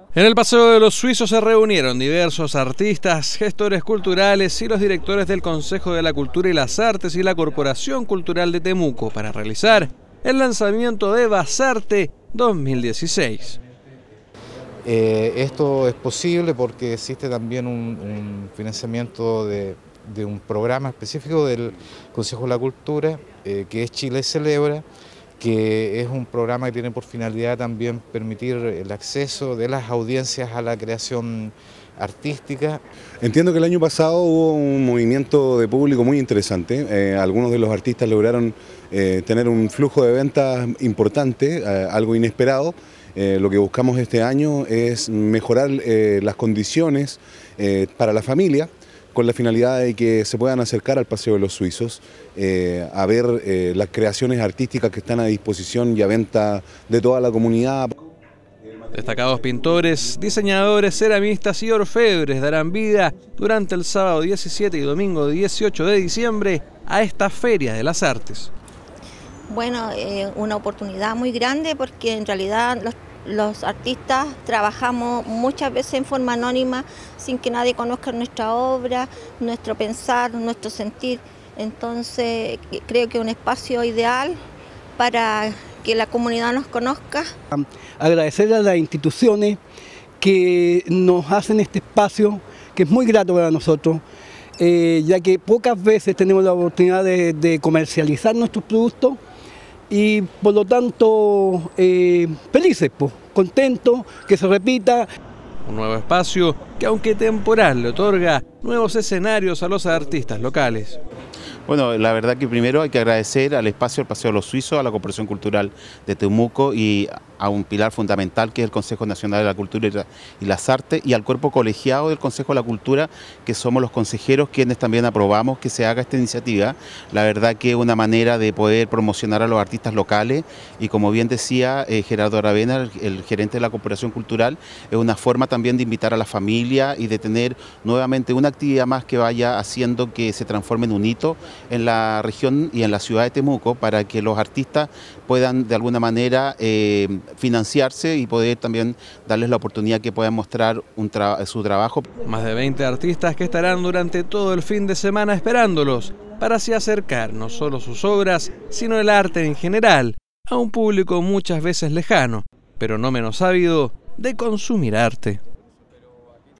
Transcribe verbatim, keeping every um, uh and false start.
En el Paseo de los Suizos se reunieron diversos artistas, gestores culturales y los directores del Consejo de la Cultura y las Artes y la Corporación Cultural de Temuco para realizar el lanzamiento de Basarte dos mil dieciséis. Eh, esto es posible porque existe también un, un financiamiento de, de un programa específico del Consejo de la Cultura, eh, que es Chile Celebra, que es un programa que tiene por finalidad también permitir el acceso de las audiencias a la creación artística. Entiendo que el año pasado hubo un movimiento de público muy interesante. Eh, algunos de los artistas lograron eh, tener un flujo de ventas importante, eh, algo inesperado. Eh, lo que buscamos este año es mejorar eh, las condiciones eh, para la familia, con la finalidad de que se puedan acercar al Paseo de los Suizos eh, a ver eh, las creaciones artísticas que están a disposición y a venta de toda la comunidad. Destacados pintores, diseñadores, ceramistas y orfebres darán vida durante el sábado diecisiete y domingo dieciocho de diciembre a esta Feria de las Artes. Bueno, eh, una oportunidad muy grande porque en realidad los, los artistas trabajamos muchas veces en forma anónima sin que nadie conozca nuestra obra, nuestro pensar, nuestro sentir. Entonces creo que es un espacio ideal para que la comunidad nos conozca. Agradecer a las instituciones que nos hacen este espacio, que es muy grato para nosotros, eh, ya que pocas veces tenemos la oportunidad de, de comercializar nuestros productos y por lo tanto eh, felices, pues, contentos, que se repita. Un nuevo espacio que, aunque temporal, le otorga nuevos escenarios a los artistas locales. Bueno, la verdad que primero hay que agradecer al espacio del Paseo de los Suizos, a la Corporación Cultural de Temuco y a un pilar fundamental que es el Consejo Nacional de la Cultura y las Artes y al cuerpo colegiado del Consejo de la Cultura, que somos los consejeros quienes también aprobamos que se haga esta iniciativa. La verdad que es una manera de poder promocionar a los artistas locales y, como bien decía eh, Gerardo Aravena, el, el gerente de la Corporación Cultural, es una forma también de invitar a la familia y de tener nuevamente una actividad más que vaya haciendo que se transforme en un hito en la región y en la ciudad de Temuco para que los artistas puedan de alguna manera eh, financiarse y poder también darles la oportunidad que puedan mostrar un tra su trabajo. Más de veinte artistas que estarán durante todo el fin de semana esperándolos para así acercar no solo sus obras, sino el arte en general a un público muchas veces lejano, pero no menos ávido de consumir arte.